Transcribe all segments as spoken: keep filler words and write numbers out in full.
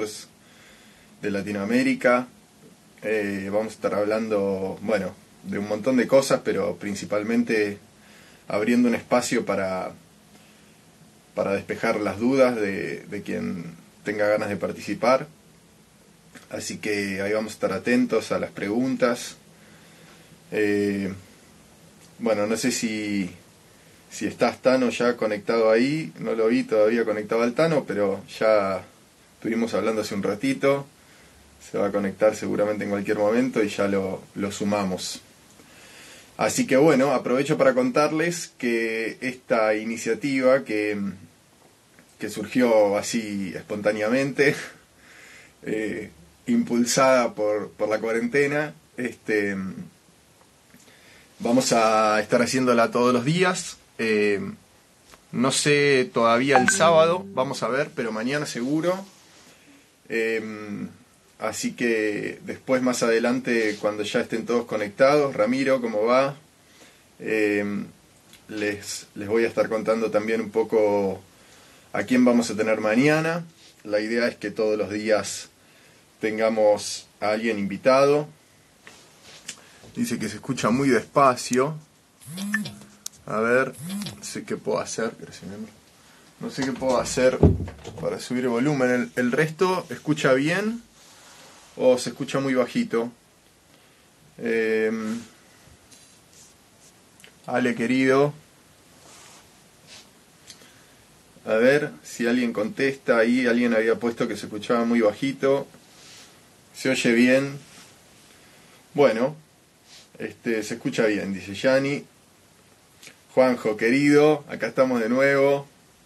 negocios de Latinoamérica. Eh, vamos a estar hablando, bueno, de un montón de cosas, pero principalmente abriendo un espacio para, para despejar las dudas de, de quien tenga ganas de participar. Así que ahí vamos a estar atentos a las preguntas. Eh, bueno, no sé si, si estás, Tano, ya conectado ahí. No lo vi todavía conectado al Tano, pero ya estuvimos hablando hace un ratito. Se va a conectar seguramente en cualquier momento y ya lo, lo sumamos. Así que bueno, aprovecho para contarles que esta iniciativa que, que surgió así espontáneamente, eh, impulsada por, por la cuarentena, este, vamos a estar haciéndola todos los días. Eh, no sé todavía el sábado, vamos a ver, pero mañana seguro. Eh, así que después, más adelante, cuando ya estén todos conectados, Ramiro, ¿cómo va? Eh, les, les voy a estar contando también un poco a quién vamos a tener mañana. La idea es que todos los días tengamos a alguien invitado. Dice que se escucha muy despacio. A ver, no sé qué puedo hacer. No sé qué puedo hacer para subir el volumen. ¿El, el resto escucha bien o se escucha muy bajito? Eh, Ale, querido. A ver si alguien contesta. Ahí alguien había puesto que se escuchaba muy bajito. ¿Se oye bien? Bueno, este, se escucha bien, dice Yani. Juanjo, querido, acá estamos de nuevo.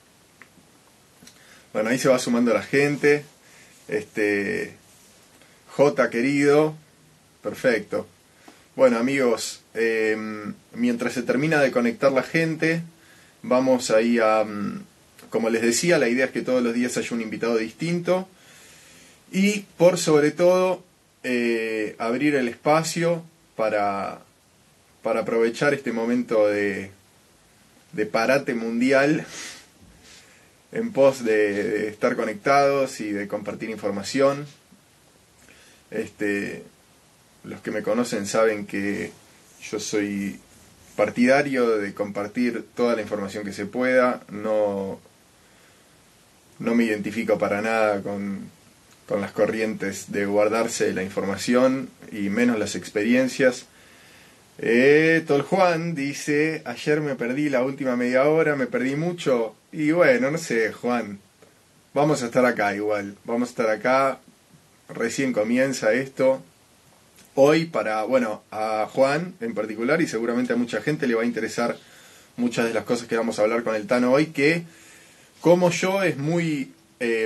Bueno, ahí se va sumando la gente. Este, J, querido. Perfecto. Bueno, amigos, eh, mientras se termina de conectar la gente, vamos ahí a... Como les decía, la idea es que todos los días haya un invitado distinto. Y por sobre todo, eh, abrir el espacio para, para aprovechar este momento de, de parate mundial en pos de, de estar conectados y de compartir información. Este, los que me conocen saben que yo soy partidario de compartir toda la información que se pueda. No, no me identifico para nada con, con las corrientes de guardarse la información y menos las experiencias. Eh, Tol Juan dice, ayer me perdí la última media hora, me perdí mucho. Y bueno, no sé, Juan, vamos a estar acá igual, vamos a estar acá, recién comienza esto. Hoy para, bueno, a Juan en particular y seguramente a mucha gente le va a interesar muchas de las cosas que vamos a hablar con el Tano hoy, que como yo es muy eh,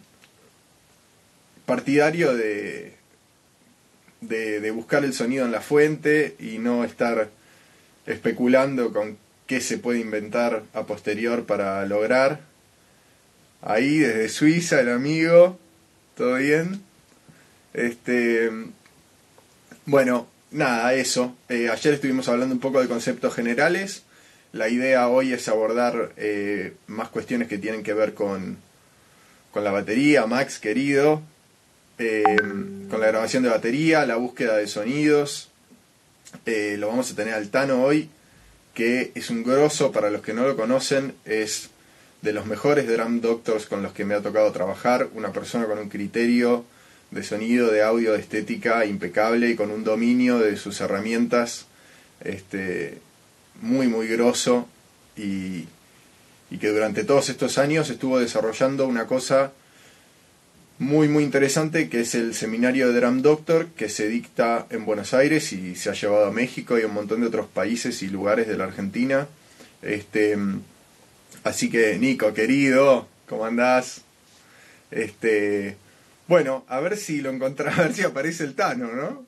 partidario de... De, de buscar el sonido en la fuente y no estar especulando con qué se puede inventar a posterior para lograr. Ahí desde Suiza el amigo, ¿todo bien? Este, bueno, nada, eso. Eh, ayer estuvimos hablando un poco de conceptos generales. La idea hoy es abordar eh, más cuestiones que tienen que ver con, con la batería. Max, querido. Eh, con la grabación de batería, la búsqueda de sonidos. Eh, lo vamos a tener al Tano hoy, que es un grosso, para los que no lo conocen, es de los mejores drum doctors con los que me ha tocado trabajar, una persona con un criterio de sonido, de audio, de estética impecable y con un dominio de sus herramientas este, muy muy grosso y, y que durante todos estos años estuvo desarrollando una cosa muy muy interesante, que es el seminario de Drum Doctor, que se dicta en Buenos Aires y se ha llevado a México y a un montón de otros países y lugares de la Argentina. Este, así que, Nico, querido, ¿cómo andás? Este, bueno, a ver si lo encontrás, a ver si aparece el Tano, ¿no?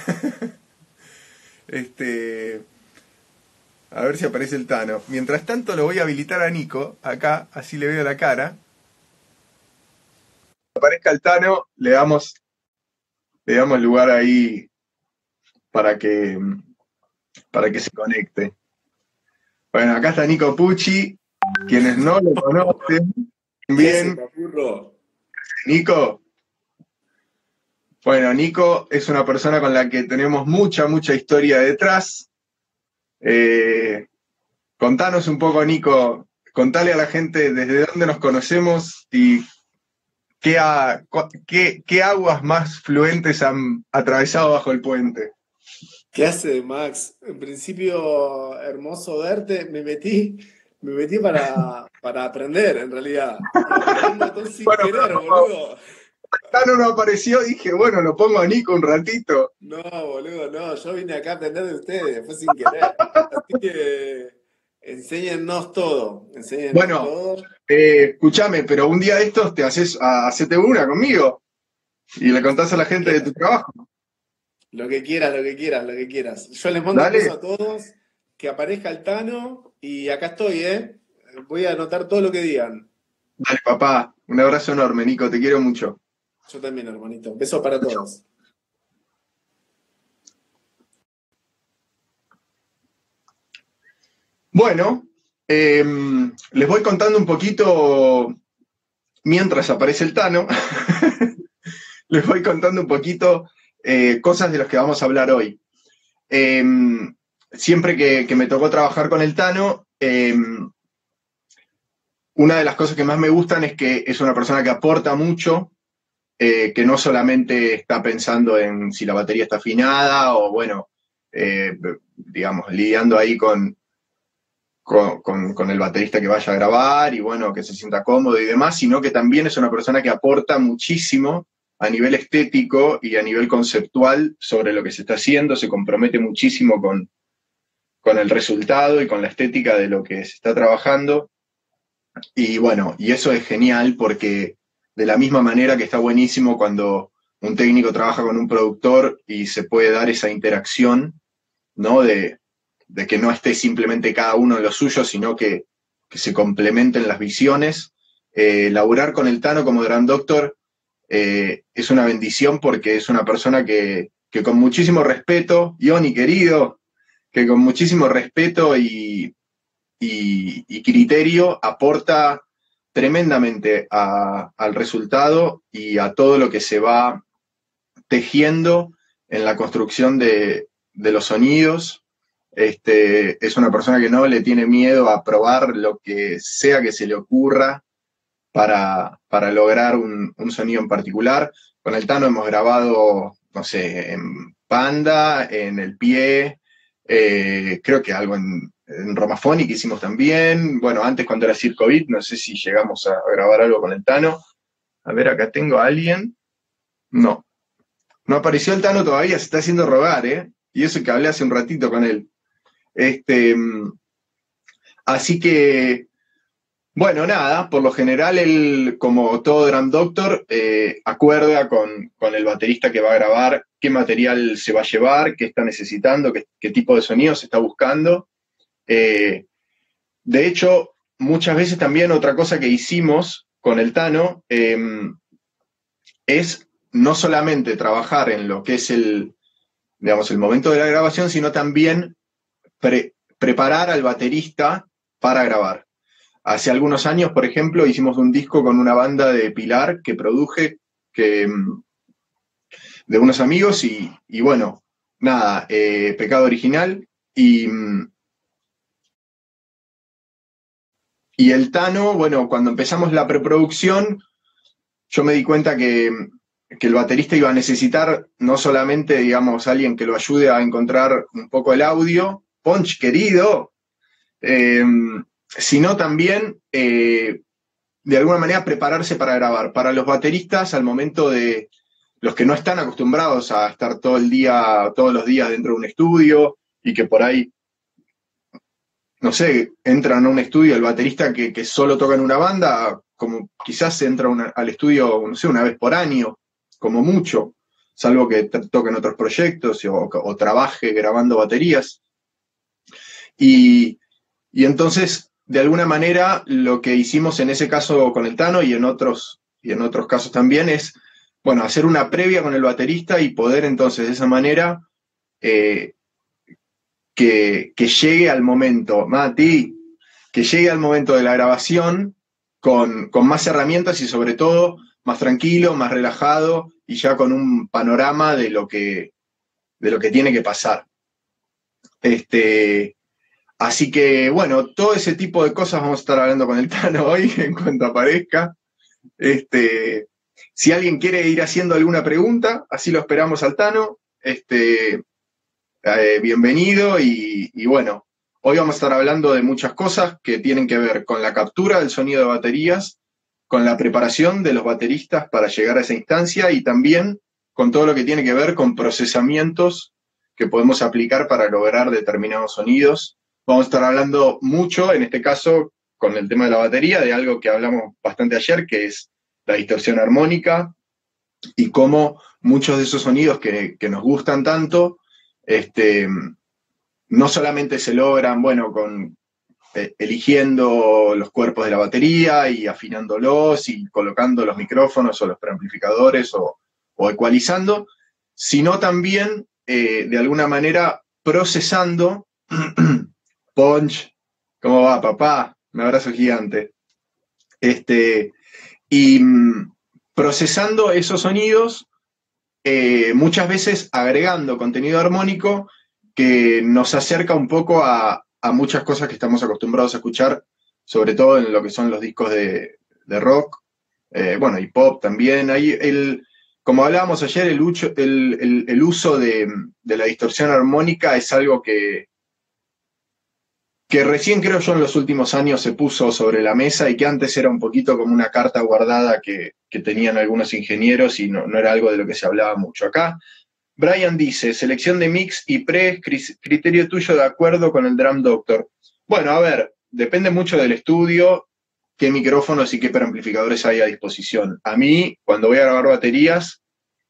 este, a ver si aparece el Tano. Mientras tanto lo voy a habilitar a Nico, acá, así le veo la cara. Aparezca el Tano, le damos, le damos lugar ahí para que, para que se conecte. Bueno, acá está Nico Pucci, quienes no lo conocen bien. Papurro? Nico, Bueno, Nico es una persona con la que tenemos mucha, mucha historia detrás. Eh, contanos un poco, Nico, contale a la gente desde dónde nos conocemos y qué, ha- qué, qué aguas más fluentes han atravesado bajo el puente. ¿Qué hace, Max? En principio, hermoso verte. Me metí, me metí para, para aprender, en realidad. Y apreté un botón sin Bueno, querer, pero como boludo. Tano no apareció, dije, bueno, lo pongo a Nico un ratito. No, boludo, no. Yo vine acá a aprender de ustedes, fue sin querer. Así que enséñennos todo, enséñennos Bueno, todo. eh, escúchame, pero un día de estos te haces, a- hacete una conmigo y le contás a Lo la que gente de tu quieras, trabajo. lo que quieras, lo que quieras, lo que quieras. Yo les mando un beso Dale, a todos, que aparezca el Tano y acá estoy, ¿eh? Voy a anotar todo lo que digan. dale, papá. Un abrazo enorme, Nico, te quiero mucho. Yo también, hermanito. Besos para todos. Bueno, eh, les voy contando un poquito, mientras aparece el Tano, les voy contando un poquito eh, cosas de las que vamos a hablar hoy. Eh, siempre que, que, me tocó trabajar con el Tano, eh, una de las cosas que más me gustan es que es una persona que aporta mucho, eh, que no solamente está pensando en si la batería está afinada o, bueno, eh, digamos, lidiando ahí con, con, con, con el baterista que vaya a grabar y, bueno, que se sienta cómodo y demás, sino que también es una persona que aporta muchísimo a nivel estético y a nivel conceptual sobre lo que se está haciendo, se compromete muchísimo con, con el resultado y con la estética de lo que se está trabajando. Y bueno, y eso es genial porque de la misma manera que está buenísimo cuando un técnico trabaja con un productor y se puede dar esa interacción, ¿no? De, de que no esté simplemente cada uno en lo suyo, sino que, que se complementen las visiones. Eh, laburar con el Tano como Grand Doctor eh, es una bendición porque es una persona que, que con muchísimo respeto, Ioni querido, que con muchísimo respeto y, y, y criterio aporta tremendamente a, al resultado y a todo lo que se va tejiendo en la construcción de, de los sonidos. Este, es una persona que no le tiene miedo a probar lo que sea que se le ocurra para, para lograr un, un sonido en particular. Con el Tano hemos grabado, no sé, en Panda, en El Pie, eh, creo que algo en, en Romaphonic hicimos también. Bueno, antes cuando era Circo Beat, no sé si llegamos a, a grabar algo con el Tano. A ver, acá tengo a alguien. No, no apareció el Tano todavía, se está haciendo rogar, ¿eh? Y eso que hablé hace un ratito con él. Este, así que, bueno, nada, por lo general él, como todo Drum Doctor, eh, acuerda con, con el baterista que va a grabar qué material se va a llevar, qué está necesitando, qué, qué tipo de sonido se está buscando. Eh, de hecho, muchas veces también otra cosa que hicimos con el Tano eh, es no solamente trabajar en lo que es el, digamos, el momento de la grabación, sino también pre preparar al baterista para grabar. Hace algunos años, por ejemplo, hicimos un disco con una banda de Pilar que produje, que, de unos amigos y, y bueno, nada, eh, Pecado Original y, y el Tano, bueno, cuando empezamos la preproducción, yo me di cuenta que, que el baterista iba a necesitar no solamente, digamos, alguien que lo ayude a encontrar un poco el audio, Ponch querido, eh, sino también eh, de alguna manera prepararse para grabar. Para los bateristas, al momento de los que no están acostumbrados a estar todo el día, todos los días dentro de un estudio y que por ahí, no sé, entran a un estudio, el baterista que, que solo toca en una banda, como quizás entra una, al estudio, no sé, una vez por año, como mucho, salvo que toque en otros proyectos o, o trabaje grabando baterías. Y, y entonces, de alguna manera, lo que hicimos en ese caso con el Tano y en otros, y en otros casos también es, bueno, hacer una previa con el baterista y poder entonces de esa manera eh, que, que llegue al momento, Mati, que llegue al momento de la grabación con, con más herramientas y sobre todo más tranquilo, más relajado y ya con un panorama de lo que, de lo que tiene que pasar. Este, así que, bueno, todo ese tipo de cosas vamos a estar hablando con el Tano hoy en cuanto aparezca. Este, si alguien quiere ir haciendo alguna pregunta, así lo esperamos al Tano. Este, eh, bienvenido y, y bueno, hoy vamos a estar hablando de muchas cosas que tienen que ver con la captura del sonido de baterías, con la preparación de los bateristas para llegar a esa instancia y también con todo lo que tiene que ver con procesamientos que podemos aplicar para lograr determinados sonidos. Vamos a estar hablando mucho, en este caso, con el tema de la batería, de algo que hablamos bastante ayer, que es la distorsión armónica y cómo muchos de esos sonidos que, que nos gustan tanto, este, no solamente se logran, bueno, con eh, eligiendo los cuerpos de la batería y afinándolos y colocando los micrófonos o los preamplificadores o, o ecualizando, sino también, eh, de alguna manera, procesando. Ponch, ¿cómo va, papá? Un abrazo gigante. Este, y mm, procesando esos sonidos, eh, muchas veces agregando contenido armónico que nos acerca un poco a, a muchas cosas que estamos acostumbrados a escuchar, sobre todo en lo que son los discos de, de rock, eh, bueno, y pop también. Ahí el, como hablábamos ayer, el, ucho, el, el, el uso de, de la distorsión armónica es algo que, que recién creo yo en los últimos años se puso sobre la mesa y que antes era un poquito como una carta guardada que, que tenían algunos ingenieros y no, no era algo de lo que se hablaba mucho. Acá Brian dice, selección de mix y pre, criterio tuyo de acuerdo con el Drum Doctor. Bueno, a ver, depende mucho del estudio, qué micrófonos y qué preamplificadores hay a disposición. A mí, cuando voy a grabar baterías,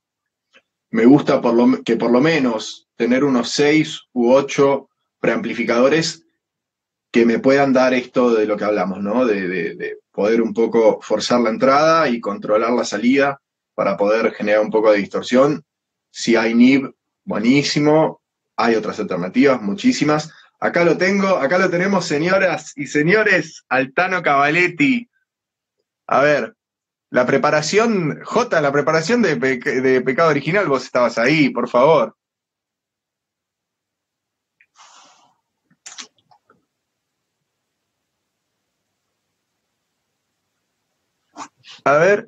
me gusta por lo, que por lo menos tener unos seis u ocho preamplificadores que me puedan dar esto de lo que hablamos, ¿no? De, de, de poder un poco forzar la entrada y controlar la salida para poder generar un poco de distorsión. Si hay N I B, buenísimo. Hay otras alternativas, muchísimas. Acá lo tengo, acá lo tenemos, señoras y señores, al Tano Cavaletti. A ver, la preparación, J, la preparación de, pe de Pecado Original, vos estabas ahí, por favor. A ver,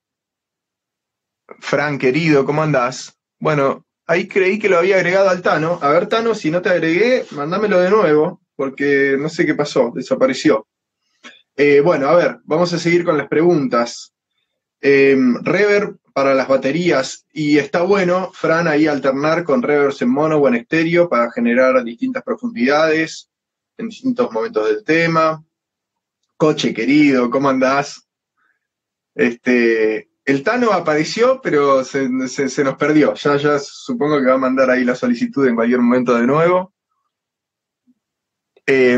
Fran, querido, ¿cómo andás? Bueno, ahí creí que lo había agregado al Tano. A ver, Tano, si no te agregué, mándamelo de nuevo, porque no sé qué pasó, desapareció. Eh, bueno, a ver, vamos a seguir con las preguntas. Eh, reverb para las baterías, y está bueno, Fran, ahí alternar con reverbs en mono o en estéreo para generar distintas profundidades en distintos momentos del tema. Coche, querido, ¿cómo andás? Este... El Tano apareció, pero se, se, se nos perdió. Ya, ya supongo que va a mandar ahí la solicitud en cualquier momento de nuevo. Eh,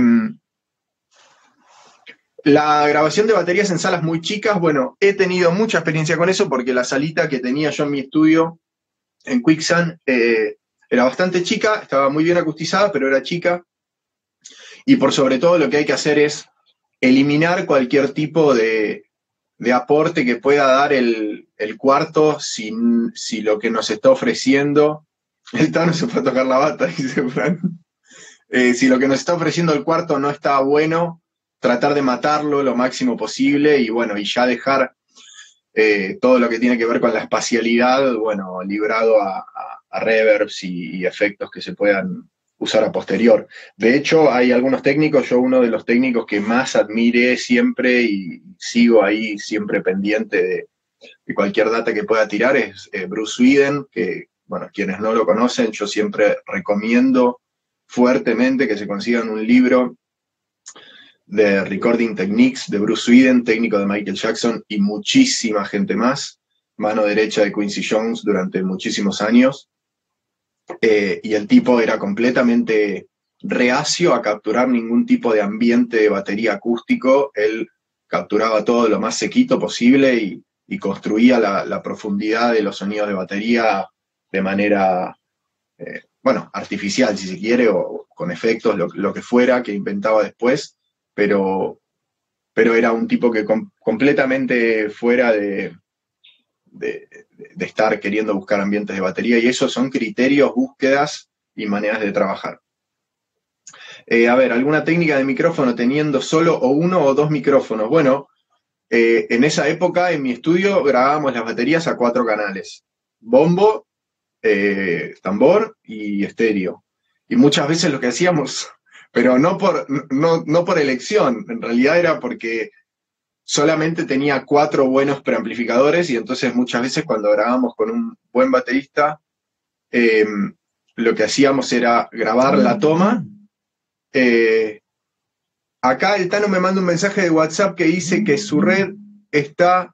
la grabación de baterías en salas muy chicas, bueno, he tenido mucha experiencia con eso porque la salita que tenía yo en mi estudio en Quicksand eh, era bastante chica, estaba muy bien acustizada, pero era chica. Y por sobre todo lo que hay que hacer es eliminar cualquier tipo de... de aporte que pueda dar el, el cuarto si, si lo que nos está ofreciendo, el Tano se fue a tocar la bata, dice Fran, eh, si lo que nos está ofreciendo el cuarto no está bueno, tratar de matarlo lo máximo posible y bueno, y ya dejar eh, todo lo que tiene que ver con la espacialidad, bueno, librado a, a, a reverbs y, y efectos que se puedan usar a posterior. De hecho, hay algunos técnicos, yo uno de los técnicos que más admiré siempre y sigo ahí siempre pendiente de, de cualquier data que pueda tirar es eh, Bruce Sweden, que, bueno, quienes no lo conocen, yo siempre recomiendo fuertemente que se consigan un libro de Recording Techniques de Bruce Sweden, técnico de Michael Jackson y muchísima gente más, mano derecha de Quincy Jones durante muchísimos años. Eh, y el tipo era completamente reacio a capturar ningún tipo de ambiente de batería acústico. Él capturaba todo lo más sequito posible y, y construía la, la profundidad de los sonidos de batería de manera, eh, bueno, artificial si se quiere, o con efectos, lo, lo que fuera, que inventaba después, pero, pero era un tipo que com completamente fuera de, de, de estar queriendo buscar ambientes de batería, y eso son criterios, búsquedas y maneras de trabajar. Eh, a ver, ¿alguna técnica de micrófono teniendo solo o uno o dos micrófonos? Bueno, eh, en esa época en mi estudio grabábamos las baterías a cuatro canales. Bombo, eh, tambor y estéreo. Y muchas veces lo que hacíamos, pero no por, no, no por elección, en realidad era porque solamente tenía cuatro buenos preamplificadores, y entonces muchas veces cuando grabábamos con un buen baterista, eh, lo que hacíamos era grabar la toma. Eh, acá el Tano me manda un mensaje de WhatsApp que dice que su red está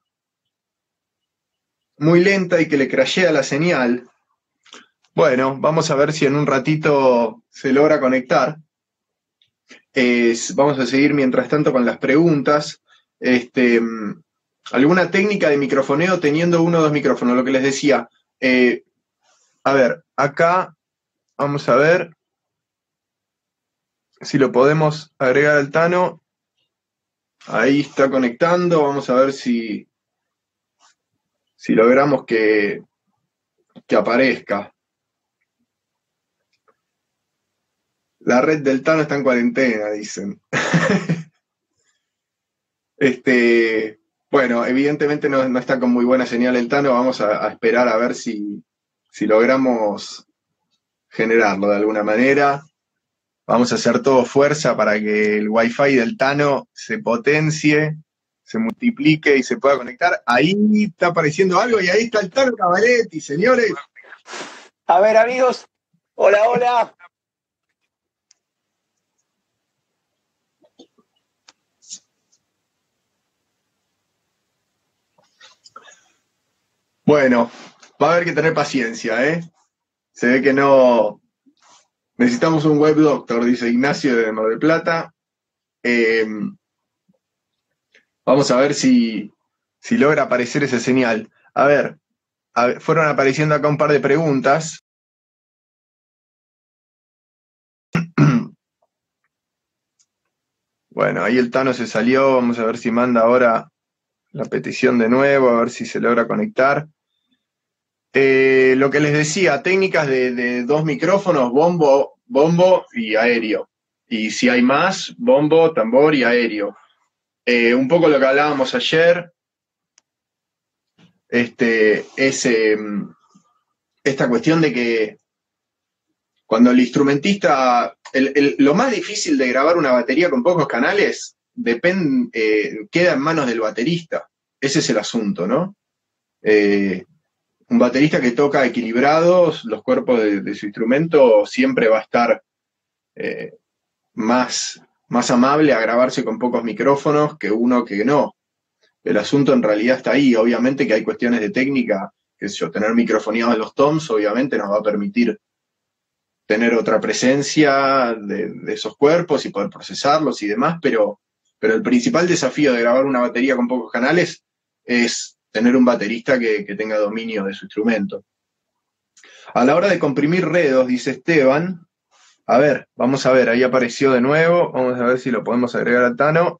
muy lenta y que le crashea la señal. Bueno, vamos a ver si en un ratito se logra conectar. Eh, vamos a seguir mientras tanto con las preguntas. Este, ¿alguna técnica de microfoneo teniendo uno o dos micrófonos? Lo que les decía. Eh, a ver, acá vamos a ver si lo podemos agregar al Tano. Ahí está conectando. Vamos a ver si, si logramos que, que aparezca. La red del Tano está en cuarentena, dicen. este, bueno, evidentemente no, no está con muy buena señal el Tano. Vamos a, a esperar a ver si, si logramos generarlo de alguna manera. Vamos a hacer todo fuerza para que el Wi-Fi del Tano se potencie, se multiplique y se pueda conectar. Ahí está apareciendo algo y ahí está el Tano Cavaletti, señores. A ver, amigos. Hola, hola. Bueno, va a haber que tener paciencia, ¿eh? Se ve que no... Necesitamos un web doctor, dice Ignacio de Mar del Plata. Eh, vamos a ver si, si logra aparecer esa señal. A ver, a ver, fueron apareciendo acá un par de preguntas. Bueno, ahí el Tano se salió. Vamos a ver si manda ahora la petición de nuevo, a ver si se logra conectar. Eh, lo que les decía, técnicas de, de dos micrófonos, bombo, bombo y aéreo. Y si hay más, bombo, tambor y aéreo. Eh, un poco lo que hablábamos ayer, este, es eh, esta cuestión de que cuando el instrumentista, el, el, lo más difícil de grabar una batería con pocos canales depende, eh, queda en manos del baterista. Ese es el asunto, ¿no? Eh, un baterista que toca equilibrados los cuerpos de, de su instrumento siempre va a estar eh, más, más amable a grabarse con pocos micrófonos que uno que no. El asunto en realidad está ahí. Obviamente que hay cuestiones de técnica, que es yo, tener microfoneados los toms obviamente nos va a permitir tener otra presencia de, de esos cuerpos y poder procesarlos y demás, pero, pero el principal desafío de grabar una batería con pocos canales es tener un baterista que, que tenga dominio de su instrumento. A la hora de comprimir redos, dice Esteban, a ver, vamos a ver, ahí apareció de nuevo, vamos a ver si lo podemos agregar a Tano.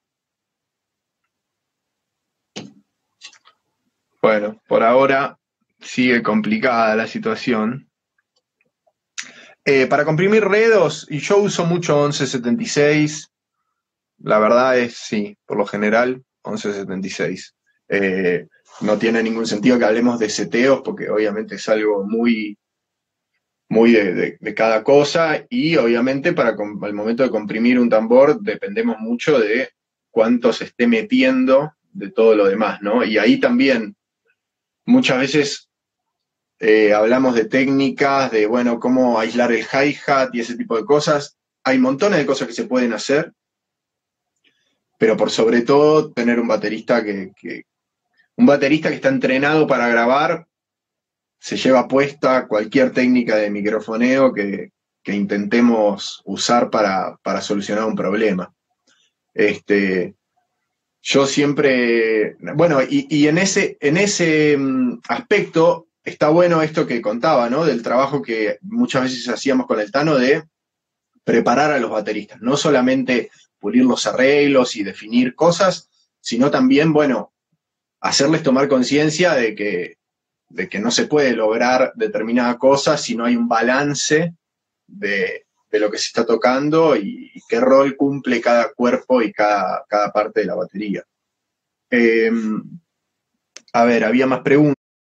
Bueno, por ahora sigue complicada la situación. Eh, para comprimir redos, y yo uso mucho once setenta y seis, la verdad es, sí, por lo general, once setenta y seis. Eh, no tiene ningún sentido que hablemos de seteos, porque obviamente es algo muy, muy de, de, de cada cosa, y obviamente para al momento de comprimir un tambor dependemos mucho de cuánto se esté metiendo de todo lo demás, ¿no? Y ahí también muchas veces eh, hablamos de técnicas, de, bueno, cómo aislar el hi-hat y ese tipo de cosas. Hay montones de cosas que se pueden hacer, pero por sobre todo tener un baterista que, que un baterista que está entrenado para grabar se lleva puesta cualquier técnica de microfoneo que, que intentemos usar para, para solucionar un problema. Este, yo siempre, bueno, y, y en ese, en ese aspecto está bueno esto que contaba, ¿no? Del trabajo que muchas veces hacíamos con el Tano de preparar a los bateristas, no solamente pulir los arreglos y definir cosas, sino también, bueno, hacerles tomar conciencia de que, de que no se puede lograr determinada cosa si no hay un balance de, de lo que se está tocando y, y qué rol cumple cada cuerpo y cada, cada parte de la batería. Eh, a ver, había más preguntas.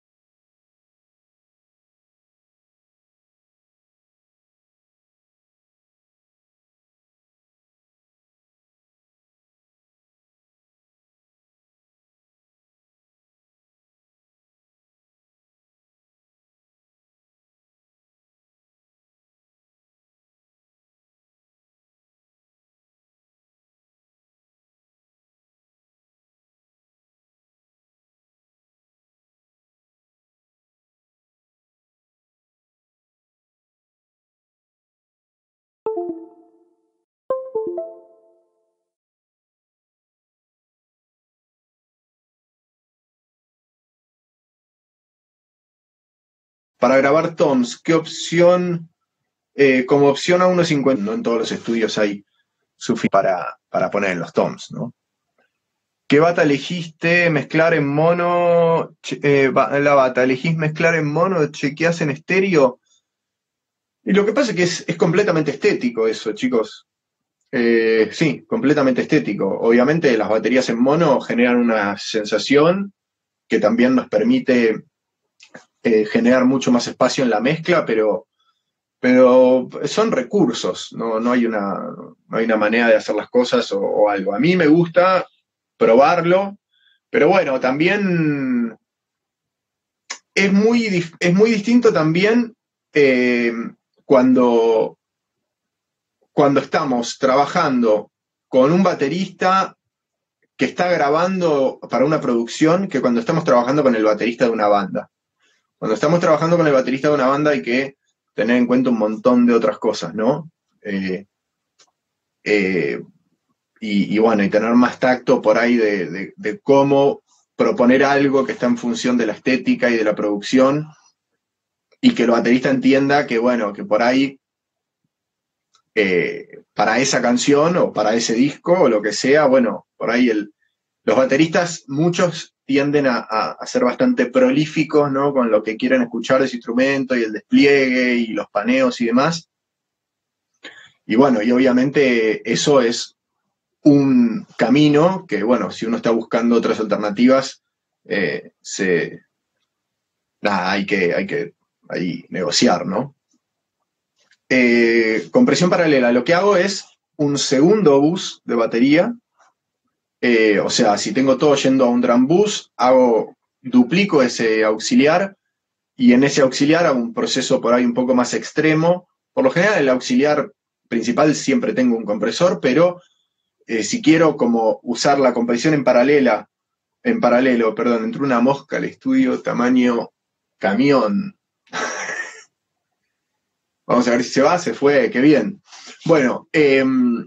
Para grabar toms, ¿qué opción? Eh, como opción a uno cincuenta, no en todos los estudios hay suficiente para, para poner en los toms, ¿no? ¿Qué bata elegiste mezclar en mono? Eh, la bata, ¿elegís mezclar en mono? ¿Chequeás en estéreo? Y lo que pasa es que es, es completamente estético eso, chicos. Eh, sí, completamente estético. Obviamente las baterías en mono generan una sensación que también nos permite eh, generar mucho más espacio en la mezcla, pero, pero son recursos, no, no, hay una, no hay una manera de hacer las cosas o, o algo. A mí me gusta probarlo, pero bueno, también es muy, es muy distinto también eh, cuando, cuando estamos trabajando con un baterista que está grabando para una producción que cuando estamos trabajando con el baterista de una banda. Cuando estamos trabajando con el baterista de una banda hay que tener en cuenta un montón de otras cosas, ¿no? Eh, eh, y, y bueno, y tener más tacto por ahí de, de, de cómo proponer algo que está en función de la estética y de la producción y que el baterista entienda que, bueno, que por ahí eh, para esa canción o para ese disco o lo que sea, bueno, por ahí el, los bateristas, muchos tienden a, a, a ser bastante prolíficos, ¿no? Con lo que quieren escuchar de ese instrumento y el despliegue y los paneos y demás. Y bueno, y obviamente eso es un camino que, bueno, si uno está buscando otras alternativas, eh, se, nada, hay que, hay que ahí negociar, ¿no? Eh, compresión paralela, lo que hago es un segundo bus de batería, eh, o sea, si tengo todo yendo a un drum bus, hago, duplico ese auxiliar y en ese auxiliar hago un proceso por ahí un poco más extremo. Por lo general el auxiliar principal siempre tengo un compresor, pero eh, si quiero como usar la compresión en paralela, en paralelo, perdón, entre una mosca al estudio tamaño camión. Vamos a ver si se va, se fue, qué bien. Bueno, eh,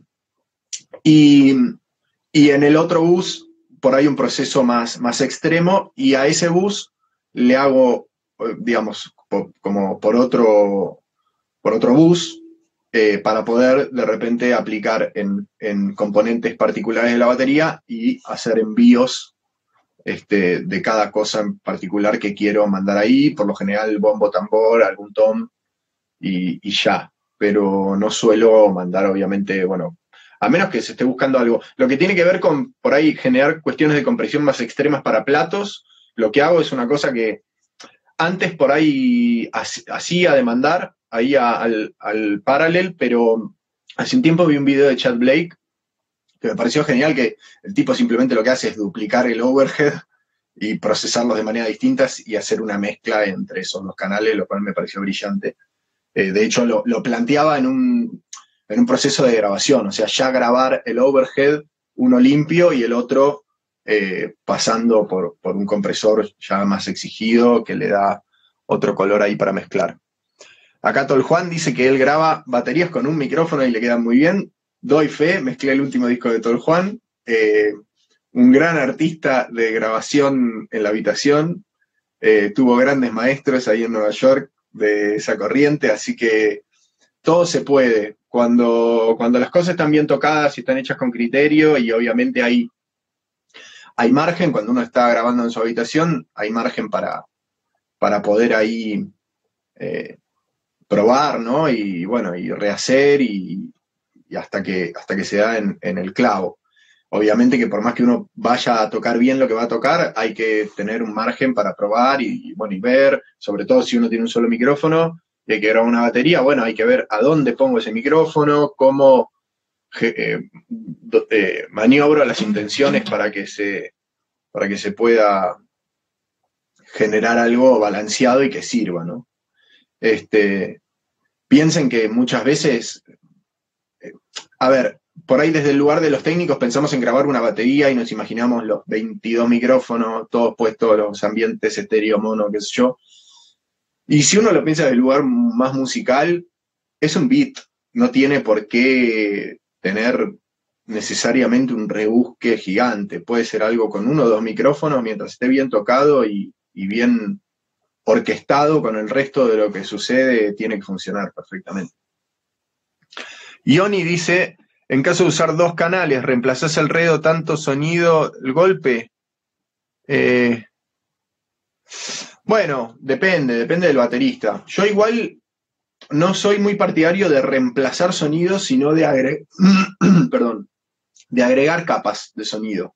y, y en el otro bus, por ahí un proceso más, más extremo, y a ese bus le hago, digamos, por, como por otro, por otro bus, eh, para poder de repente aplicar en, en componentes particulares de la batería y hacer envíos este, de cada cosa en particular que quiero mandar ahí, por lo general bombo, tambor, algún tom, y, y ya. Pero no suelo mandar, obviamente, bueno, a menos que se esté buscando algo. Lo que tiene que ver con, por ahí, generar cuestiones de compresión más extremas para platos, lo que hago es una cosa que antes por ahí hacía de mandar, ahí a, al, al Parallel, pero hace un tiempo vi un video de Chad Blake que me pareció genial, que el tipo simplemente lo que hace es duplicar el overhead y procesarlos de manera distintas y hacer una mezcla entre esos dos canales, lo cual me pareció brillante. Eh, de hecho, lo, lo planteaba en un, en un proceso de grabación, o sea, ya grabar el overhead, uno limpio y el otro eh, pasando por, por un compresor ya más exigido que le da otro color ahí para mezclar. Acá Tol Juan dice que él graba baterías con un micrófono y le quedan muy bien. Doy fe, mezclé el último disco de Tol Juan, eh, un gran artista de grabación en la habitación, eh, tuvo grandes maestros ahí en Nueva York de esa corriente, así que todo se puede. Cuando, cuando las cosas están bien tocadas y están hechas con criterio, y obviamente hay, hay margen, cuando uno está grabando en su habitación, hay margen para, para poder ahí eh, probar, ¿no? Y bueno, y rehacer y, y hasta, que, hasta que se da en, en el clavo. Obviamente que por más que uno vaya a tocar bien lo que va a tocar, hay que tener un margen para probar y, y bueno, y ver, sobre todo si uno tiene un solo micrófono y hay que grabar una batería, bueno, hay que ver a dónde pongo ese micrófono, cómo eh, eh, maniobro las intenciones para que se, para que se pueda generar algo balanceado y que sirva, ¿no? Este, piensen que muchas veces, eh, a ver, por ahí desde el lugar de los técnicos pensamos en grabar una batería y nos imaginamos los veintidós micrófonos, todos puestos, los ambientes estéreo, mono, qué sé yo. Y si uno lo piensa desde el lugar más musical, es un beat, no tiene por qué tener necesariamente un rebusque gigante. Puede ser algo con uno o dos micrófonos mientras esté bien tocado y, y bien orquestado con el resto de lo que sucede, tiene que funcionar perfectamente. Ioni dice, en caso de usar dos canales, ¿reemplazás el redo tanto sonido, el golpe? Eh, bueno, depende, depende del baterista. Yo igual no soy muy partidario de reemplazar sonidos, sino de, agre Perdón, de agregar capas de sonido.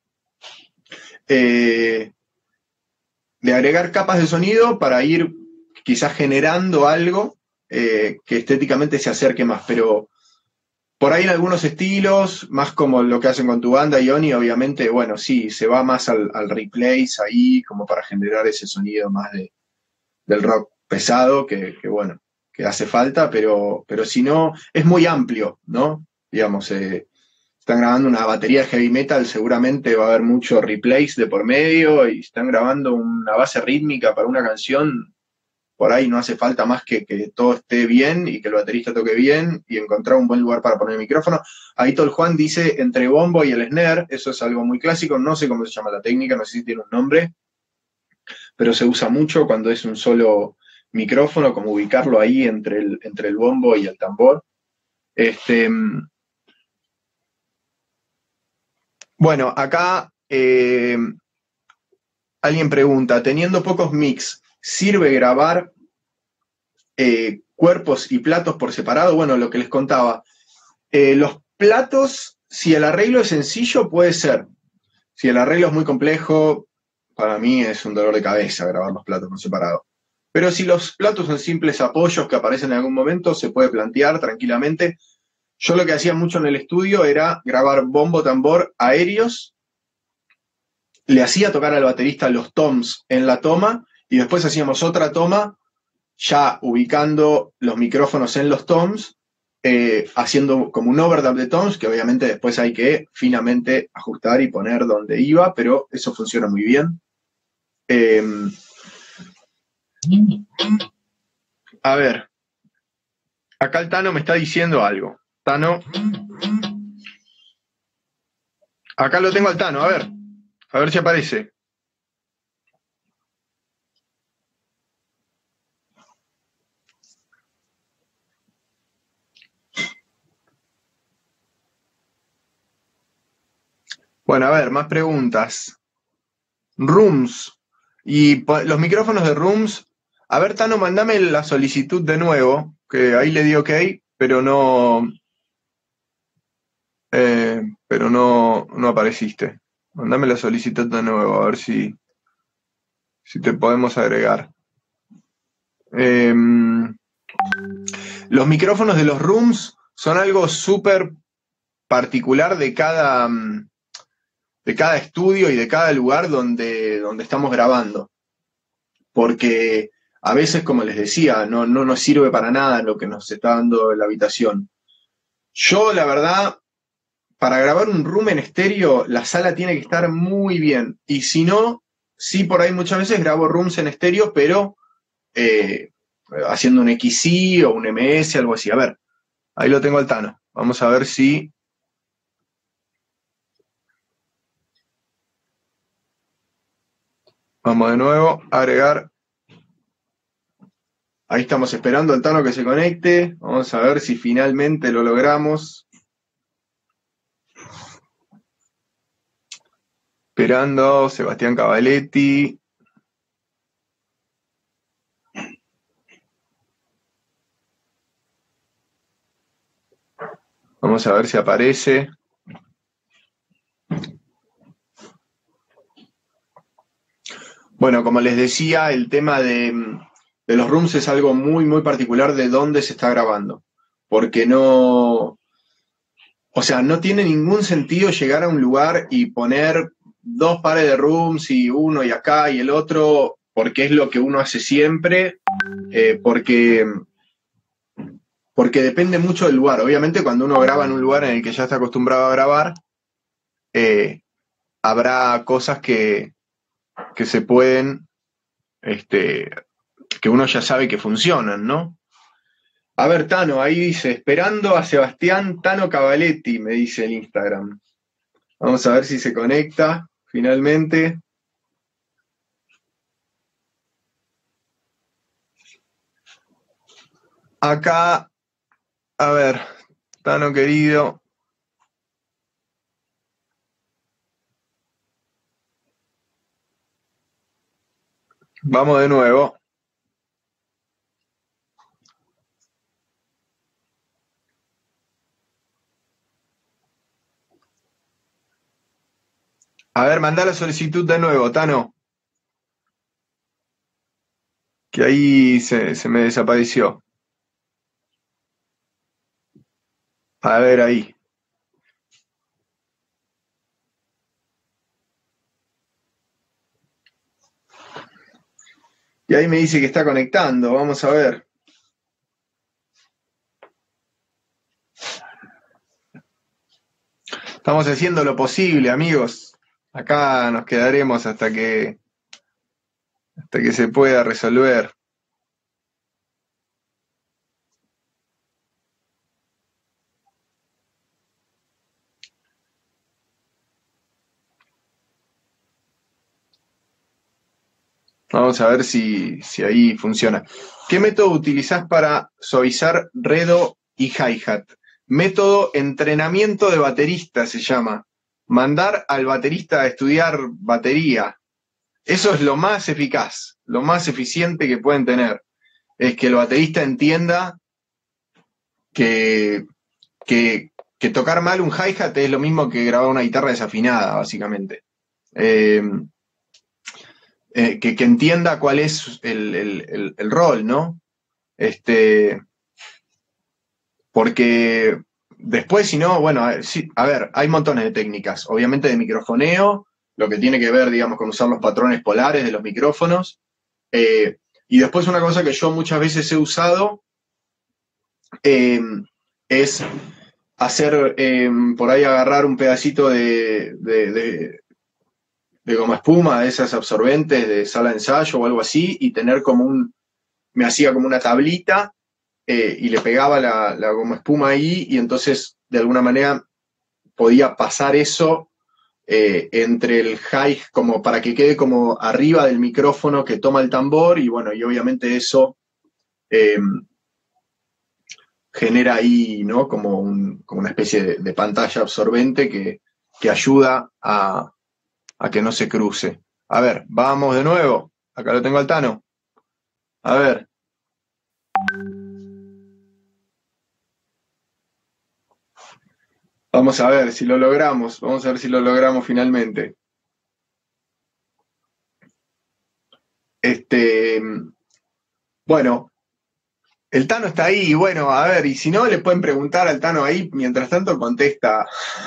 Eh, de agregar capas de sonido para ir quizás generando algo eh, que estéticamente se acerque más, pero por ahí en algunos estilos, más como lo que hacen con tu banda, Ioni, obviamente, bueno, sí, se va más al, al replace ahí, como para generar ese sonido más de, del rock pesado, que, que bueno, que hace falta, pero, pero si no, es muy amplio, ¿no? Digamos, eh, están grabando una batería de heavy metal, seguramente va a haber mucho replace de por medio, y están grabando una base rítmica para una canción, por ahí no hace falta más que que todo esté bien y que el baterista toque bien y encontrar un buen lugar para poner el micrófono. Ahí todo el Juan dice entre bombo y el snare, eso es algo muy clásico, no sé cómo se llama la técnica, no sé si tiene un nombre, pero se usa mucho cuando es un solo micrófono, como ubicarlo ahí entre el, entre el bombo y el tambor. Este, bueno, acá eh, alguien pregunta, teniendo pocos mix, ¿sirve grabar eh, cuerpos y platos por separado? Bueno, lo que les contaba. Eh, los platos, si el arreglo es sencillo, puede ser. Si el arreglo es muy complejo, para mí es un dolor de cabeza grabar los platos por separado. Pero si los platos son simples apoyos que aparecen en algún momento, se puede plantear tranquilamente. Yo lo que hacía mucho en el estudio era grabar bombo-tambor aéreos, le hacía tocar al baterista los toms en la toma y después hacíamos otra toma ya ubicando los micrófonos en los toms, eh, haciendo como un overdub de toms, que obviamente después hay que finamente ajustar y poner donde iba, pero eso funciona muy bien. Eh, a ver, acá el Tano me está diciendo algo. Tano, acá lo tengo al Tano, a ver, a ver si aparece. Bueno, a ver, más preguntas. Rooms. Y los micrófonos de Rooms. A ver, Tano, mandame la solicitud de nuevo, que ahí le di OK, pero no... Eh, pero no, no apareciste. Mandame la solicitud de nuevo, a ver si, si te podemos agregar. Eh, los micrófonos de los Rooms son algo súper particular de cada... de cada estudio y de cada lugar donde, donde estamos grabando. Porque a veces, como les decía, no, no nos sirve para nada lo que nos está dando la habitación. Yo, la verdad, para grabar un room en estéreo, la sala tiene que estar muy bien. Y si no, sí, por ahí muchas veces grabo rooms en estéreo, pero eh, haciendo un X C o un M S, algo así. A ver, ahí lo tengo al Tano. Vamos a ver si... Vamos de nuevo, agregar. Ahí estamos esperando al Tano que se conecte. Vamos a ver si finalmente lo logramos. esperando Sebastián Cavaletti. Vamos a ver si aparece. Bueno, como les decía, el tema de, de los rooms es algo muy, muy particular de dónde se está grabando. Porque no... O sea, no tiene ningún sentido llegar a un lugar y poner dos pares de rooms y uno y acá y el otro, porque es lo que uno hace siempre, eh, porque... Porque depende mucho del lugar. Obviamente, cuando uno graba en un lugar en el que ya está acostumbrado a grabar, eh, habrá cosas que, que se pueden, este, que uno ya sabe que funcionan, ¿no? A ver, Tano, ahí dice, esperando a Sebastián Tano Cavaletti, me dice el Instagram. Vamos a ver si se conecta finalmente. Acá, a ver, Tano querido. Vamos de nuevo. A ver, mandá la solicitud de nuevo, Tano. Que ahí se, se me desapareció. A ver, ahí. Y ahí me dice que está conectando, vamos a ver. Estamos haciendo lo posible, amigos. Acá nos quedaremos hasta que, hasta que se pueda resolver. Vamos a ver si, si ahí funciona. ¿Qué método utilizás para suavizar redo y hi-hat? Método entrenamiento de baterista se llama. Mandar al baterista a estudiar batería. Eso es lo más eficaz, lo más eficiente que pueden tener. Es que el baterista entienda que, que, que tocar mal un hi-hat es lo mismo que grabar una guitarra desafinada, básicamente. Eh, Eh, que, que entienda cuál es el, el, el, el rol, ¿no? Este, porque después, si no, bueno, a, sí, a ver, hay montones de técnicas, obviamente de microfoneo, lo que tiene que ver, digamos, con usar los patrones polares de los micrófonos, eh, y después una cosa que yo muchas veces he usado eh, es hacer, eh, por ahí agarrar un pedacito de, de, de de goma espuma, de esas absorbentes de sala de ensayo o algo así, y tener como un, me hacía como una tablita eh, y le pegaba la, la goma espuma ahí, y entonces de alguna manera podía pasar eso eh, entre el high, como para que quede como arriba del micrófono que toma el tambor, y bueno, y obviamente eso eh, genera ahí, ¿no? Como, un, como una especie de, de pantalla absorbente que, que ayuda a, a que no se cruce. A ver, vamos de nuevo. Acá lo tengo al Tano. A ver. Vamos a ver si lo logramos. Vamos a ver si lo logramos finalmente. Este. Bueno. El Tano está ahí. Bueno, a ver, y si no, le pueden preguntar al Tano ahí. Mientras tanto, contesta.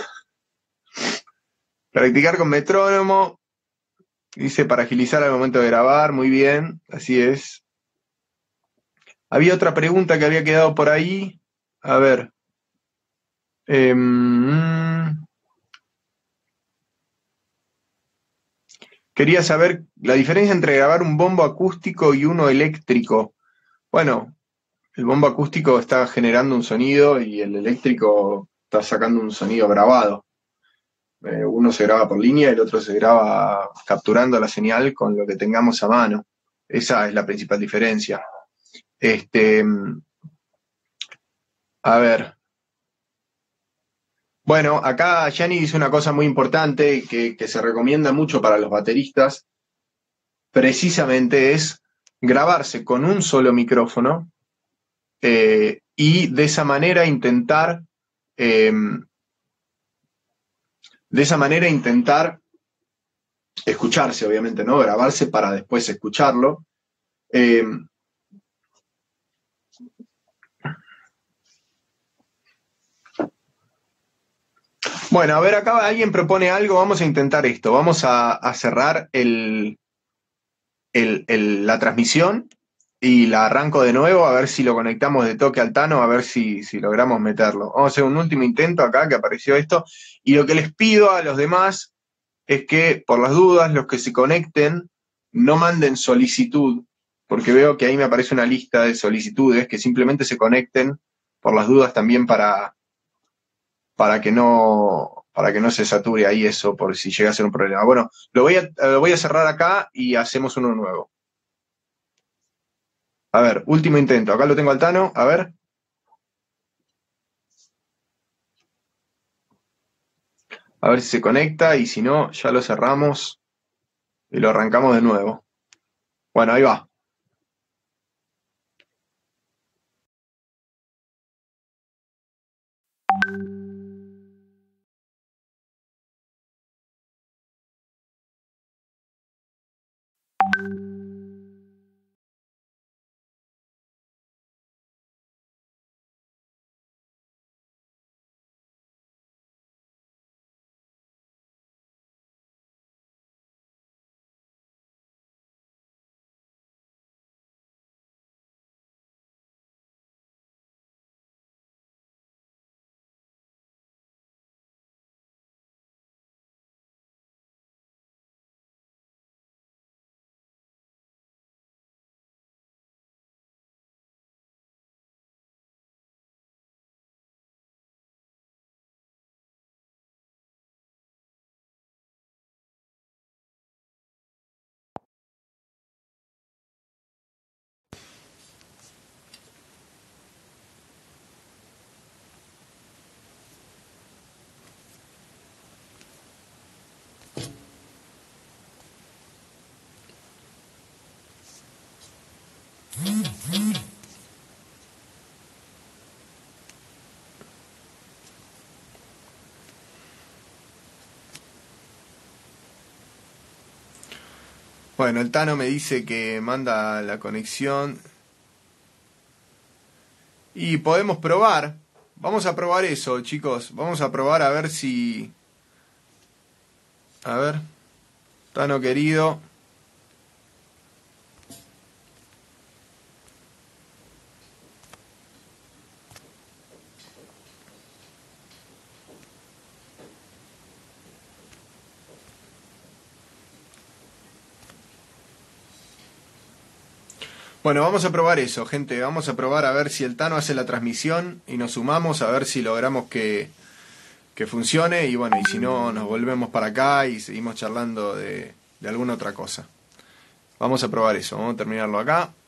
Practicar con metrónomo. Dice para agilizar al momento de grabar. Muy bien. Así es. Había otra pregunta que había quedado por ahí. A ver. Eh, quería saber la diferencia entre grabar un bombo acústico y uno eléctrico. Bueno, el bombo acústico está generando un sonido y el eléctrico está sacando un sonido grabado. Eh, uno se graba por línea y el otro se graba capturando la señal con lo que tengamos a mano. Esa es la principal diferencia. Este, a ver. Bueno, acá Gianni dice una cosa muy importante que, que se recomienda mucho para los bateristas, precisamente es grabarse con un solo micrófono eh, y de esa manera intentar, eh, de esa manera intentar escucharse, obviamente, ¿no? Grabarse para después escucharlo. Eh, bueno, a ver, acá alguien propone algo, vamos a intentar esto, vamos a, a cerrar el, el, el, la transmisión y la arranco de nuevo, a ver si lo conectamos de toque al Tano, a ver si, si logramos meterlo. Vamos a hacer un último intento acá, que apareció esto, y lo que les pido a los demás es que, por las dudas, los que se conecten, no manden solicitud, porque veo que ahí me aparece una lista de solicitudes, que simplemente se conecten, por las dudas también para, para que no, para que no se sature ahí eso, por si llega a ser un problema. Bueno, lo voy a, lo voy a cerrar acá y hacemos uno nuevo. A ver, último intento. Acá lo tengo al Tano. A ver. A ver si se conecta y si no, ya lo cerramos y lo arrancamos de nuevo. Bueno, ahí va. Bueno, el Tano me dice que manda la conexión. Y podemos probar. Vamos a probar eso, chicos. Vamos a probar a ver si... A ver. Tano querido. Bueno, vamos a probar eso, gente. Vamos a probar a ver si el Tano hace la transmisión y nos sumamos a ver si logramos que, que funcione. Y bueno, y si no, nos volvemos para acá y seguimos charlando de, de alguna otra cosa. Vamos a probar eso. Vamos a terminarlo acá.